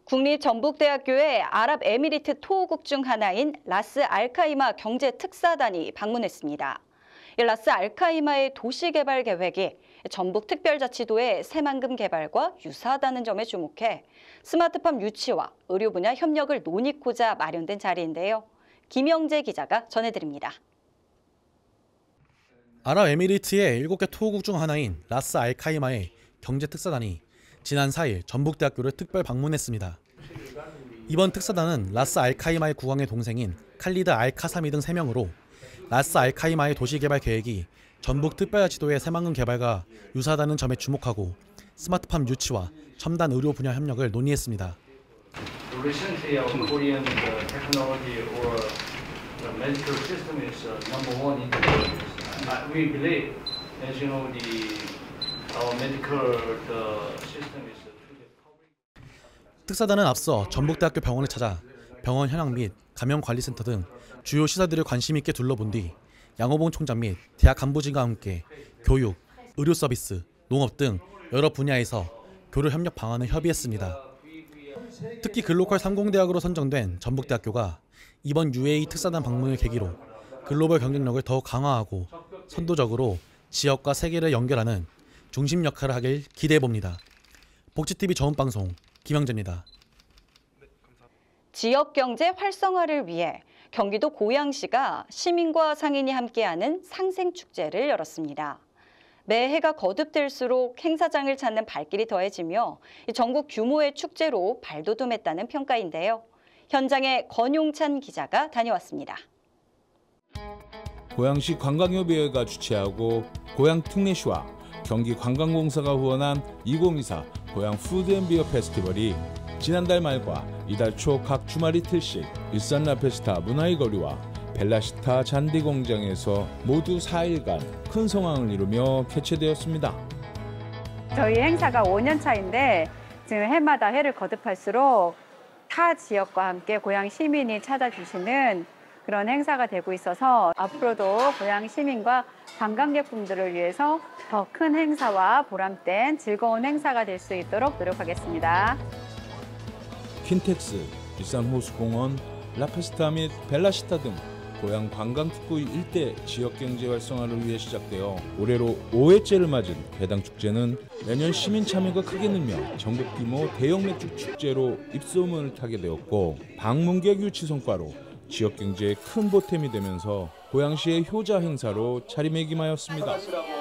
국립전북대학교의 아랍에미리트 토호국 중 하나인 라스 알카이마 경제특사단이 방문했습니다. 라스 알카이마의 도시개발 계획이 전북특별자치도의 새만금 개발과 유사하다는 점에 주목해 스마트팜 유치와 의료 분야 협력을 논의고자 마련된 자리인데요. 김영재 기자가 전해드립니다. 아랍에미리트의 7개 토호국 중 하나인 라스 알카이마의 경제특사단이 지난 4일 전북대학교를 특별 방문했습니다. 이번 특사단은 라스 알카이마의 국왕의 동생인 칼리드 알카사미 등 3명으로 라스 알카이마의 도시개발 계획이 전북특별자치도의 새만금 개발과 유사하다는 점에 주목하고 스마트팜 유치와 첨단 의료 분야 협력을 논의했습니다. 특사단은 앞서 전북대학교 병원을 찾아 병원 현황 및 감염관리센터 등 주요 시설들을 관심 있게 둘러본 뒤 양호봉 총장 및 대학 간부진과 함께 교육, 의료 서비스, 농업 등 여러 분야에서 교류 협력 방안을 협의했습니다. 특히 글로컬 30대학으로 선정된 전북대학교가 이번 UAE 특사단 방문을 계기로 글로벌 경쟁력을 더욱 강화하고 선도적으로 지역과 세계를 연결하는 중심 역할을 하길 기대해봅니다. 복지TV 저음방송 김영재입니다. 지역경제 활성화를 위해 경기도 고양시가 시민과 상인이 함께하는 상생축제를 열었습니다. 매해가 거듭될수록 행사장을 찾는 발길이 더해지며 전국 규모의 축제로 발돋움했다는 평가인데요. 현장에 권용찬 기자가 다녀왔습니다. 고양시 관광협의회가 주최하고 고양특례시와 경기관광공사가 후원한 2024 고양 푸드앤비어 페스티벌이 지난달 말과 이달 초 각 주말 이틀씩 일산 라페스타 문화의 거리와 벨라시타 잔디공장에서 모두 4일간 큰 성황을 이루며 개최되었습니다. 저희 행사가 5년 차인데 지금 해마다 해를 거듭할수록 타 지역과 함께 고양 시민이 찾아주시는 그런 행사가 되고 있어서 앞으로도 고양 시민과 관광객분들을 위해서 더 큰 행사와 보람된 즐거운 행사가 될 수 있도록 노력하겠습니다. 킨텍스, 일산호수공원, 라페스타 및 벨라시타 등 고양 관광특구 일대 지역경제 활성화를 위해 시작되어 올해로 5회째를 맞은 해당 축제는 매년 시민 참여가 크게 늘며 전국 규모 대형 맥주 축제로 입소문을 타게 되었고 방문객 유치 성과로 지역경제에 큰 보탬이 되면서 고양시의 효자 행사로 자리매김하였습니다.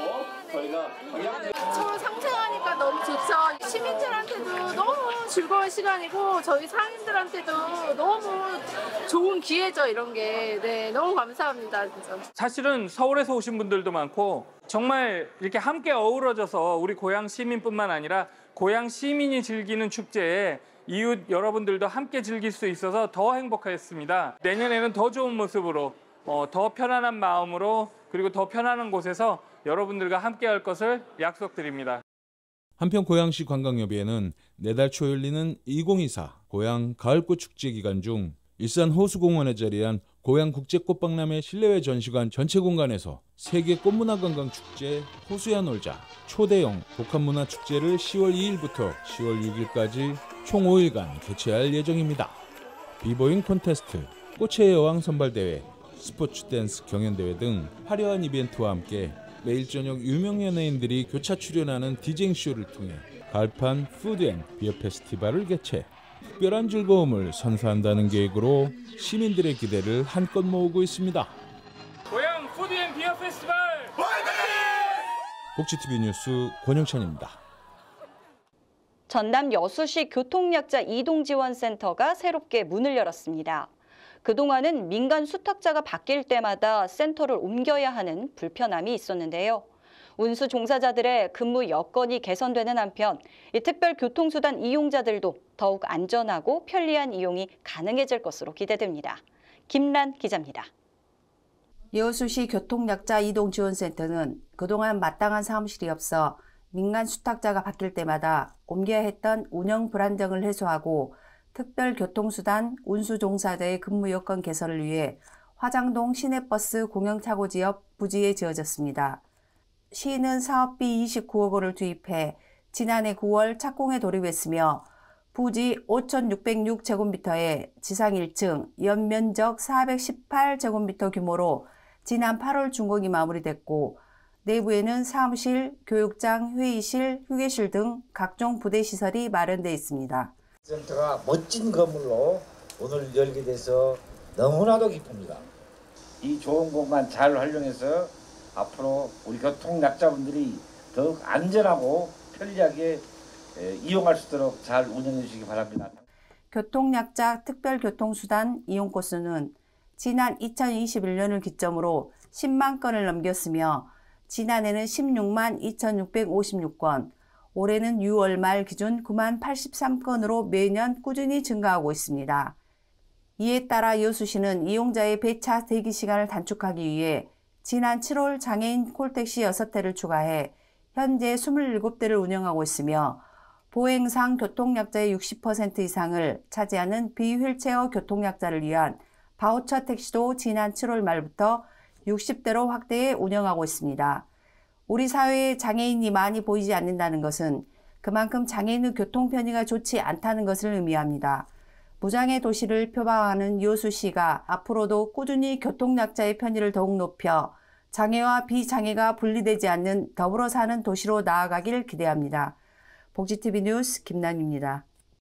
서로 상생하니까 너무 좋죠. 시민들한테도 너무 즐거운 시간이고 저희 상인들한테도 너무 좋은 기회죠. 이런 게. 네, 너무 감사합니다. 진짜. 사실은 서울에서 오신 분들도 많고 정말 이렇게 함께 어우러져서 우리 고양 시민뿐만 아니라 고양 시민이 즐기는 축제에 이웃 여러분들도 함께 즐길 수 있어서 더 행복했습니다. 내년에는 더 좋은 모습으로 더 편안한 마음으로 그리고 더 편안한 곳에서 여러분들과 함께 할 것을 약속드립니다. 한편 고양시 관광협의회는 내달 초 열리는 2024 고양 가을꽃 축제 기간 중 일산 호수공원에 자리한 고양 국제꽃박람회 실내외 전시관 전체 공간에서 세계 꽃문화관광 축제 호수야 놀자 초대형 복합문화 축제를 10월 2일부터 10월 6일까지 총 5일간 개최할 예정입니다. 비보잉 콘테스트, 꽃의 여왕 선발대회, 스포츠 댄스 경연대회 등 화려한 이벤트와 함께 매일 저녁 유명 연예인들이 교차 출연하는 디제잉쇼를 통해 가을판 푸드앤비어 페스티벌을 개최, 특별한 즐거움을 선사한다는 계획으로 시민들의 기대를 한껏 모으고 있습니다. 고양 푸드앤비어 페스티벌 복지TV 뉴스 권영찬입니다. 전남 여수시 교통약자 이동지원센터가 새롭게 문을 열었습니다. 그동안은 민간 수탁자가 바뀔 때마다 센터를 옮겨야 하는 불편함이 있었는데요. 운수 종사자들의 근무 여건이 개선되는 한편 이 특별교통수단 이용자들도 더욱 안전하고 편리한 이용이 가능해질 것으로 기대됩니다. 김란 기자입니다. 여수시 교통약자 이동지원센터는 그동안 마땅한 사무실이 없어 민간 수탁자가 바뀔 때마다 옮겨야 했던 운영 불안정을 해소하고 특별교통수단 운수종사자의 근무 여건 개선을 위해 화장동 시내버스 공영차고 지역 부지에 지어졌습니다. 시는 사업비 29억 원을 투입해 지난해 9월 착공에 돌입했으며 부지 5,606제곱미터에 지상 1층, 연면적 418제곱미터 규모로 지난 8월 준공이 마무리됐고 내부에는 사무실, 교육장, 회의실, 휴게실 등 각종 부대 시설이 마련되어 있습니다. 센터가 멋진 건물로 오늘 열게 돼서 너무나도 기쁩니다. 이 좋은 공간 잘 활용해서 앞으로 우리 교통약자분들이 더욱 안전하고 편리하게 이용할 수 있도록 잘 운영해 주시기 바랍니다. 교통약자 특별교통수단 이용 건수는 지난 2021년을 기점으로 10만 건을 넘겼으며 지난해는 16만 2,656건, 올해는 6월 말 기준 9만 83건으로 매년 꾸준히 증가하고 있습니다. 이에 따라 여수시는 이용자의 배차 대기 시간을 단축하기 위해 지난 7월 장애인 콜택시 6대를 추가해 현재 27대를 운영하고 있으며 보행상 교통약자의 60% 이상을 차지하는 비휠체어 교통약자를 위한 바우처 택시도 지난 7월 말부터 60대로 확대해 운영하고 있습니다. 우리 사회에 장애인이 많이 보이지 않는다는 것은 그만큼 장애인의 교통 편의가 좋지 않다는 것을 의미합니다. 무장애 도시를 표방하는 여수시가 앞으로도 꾸준히 교통약자의 편의를 더욱 높여 장애와 비장애가 분리되지 않는 더불어 사는 도시로 나아가길 기대합니다. 복지TV 뉴스 김남입니다.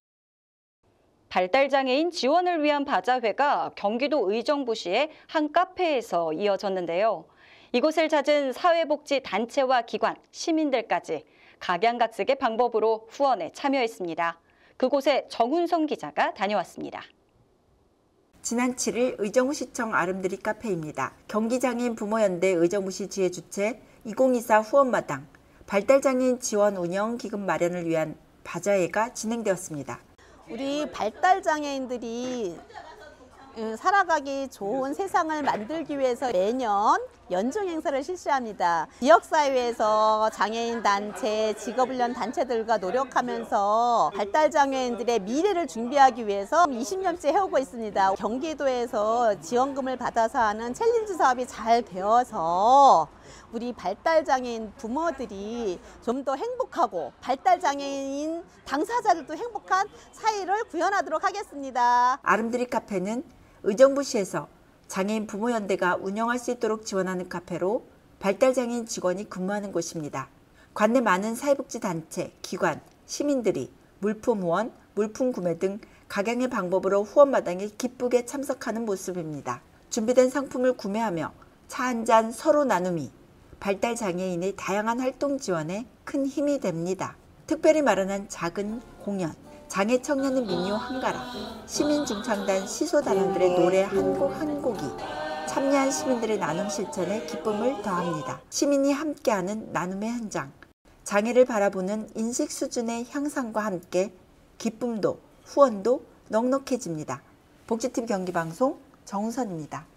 발달장애인 지원을 위한 바자회가 경기도 의정부시의 한 카페에서 이어졌는데요. 이곳을 찾은 사회복지단체와 기관, 시민들까지 각양각색의 방법으로 후원에 참여했습니다. 그곳에 정운성 기자가 다녀왔습니다. 지난 7일 의정부시청 아름드리 카페입니다. 경기장애인 부모연대 의정부시 지회 주최 2024 후원마당 발달장애인 지원 운영 기금 마련을 위한 바자회가 진행되었습니다. 우리 발달장애인들이 살아가기 좋은 세상을 만들기 위해서 매년 연중 행사를 실시합니다. 지역사회에서 장애인 단체, 직업훈련 단체들과 노력하면서 발달장애인들의 미래를 준비하기 위해서 20년째 해오고 있습니다. 경기도에서 지원금을 받아서 하는 챌린지 사업이 잘 되어서 우리 발달장애인 부모들이 좀 더 행복하고 발달장애인 당사자들도 행복한 사회를 구현하도록 하겠습니다. 아름드리 카페는 의정부시에서 장애인 부모연대가 운영할 수 있도록 지원하는 카페로 발달장애인 직원이 근무하는 곳입니다. 관내 많은 사회복지단체, 기관, 시민들이 물품 후원, 물품 구매 등 각양의 방법으로 후원마당에 기쁘게 참석하는 모습입니다. 준비된 상품을 구매하며 차 한잔 서로 나눔이 발달장애인의 다양한 활동 지원에 큰 힘이 됩니다. 특별히 마련한 작은 공연, 장애 청년의 민요 한가락, 시민중창단 시소단원들의 노래 한 곡 한 곡이 참여한 시민들의 나눔 실천에 기쁨을 더합니다. 시민이 함께하는 나눔의 현장, 장애를 바라보는 인식 수준의 향상과 함께 기쁨도 후원도 넉넉해집니다. 복지TV 경기방송 정우선입니다.